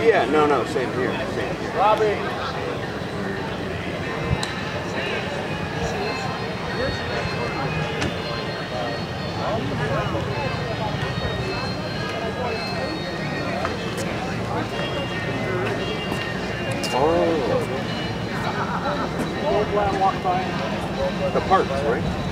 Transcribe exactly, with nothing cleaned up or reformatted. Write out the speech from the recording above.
yeah, no, no, same here. Same here. Robbie. Oh. The parts, right?